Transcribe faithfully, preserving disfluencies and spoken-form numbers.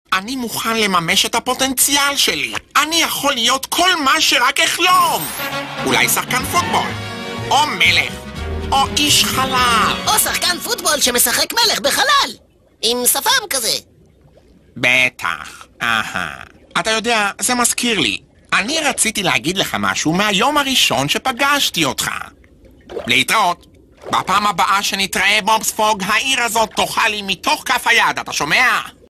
אני מוכן לממש את הפוטנציאל שלי. אני יכול להיות כל מה שרק אחלום. אולי שחקן פוטבול, או מלך, או איש חלל. או שחקן פוטבול שמשחק מלך בחלל, עם שפם כזה. בטח, אהה. אתה יודע, זה מזכיר לי. אני רציתי להגיד לך משהו מהיום הראשון שפגשתי אותך. להתראות. בפעם הבאה שנתראה בובספוג, העיר הזאת תאכל לי מתוך כף היד, אתה שומע?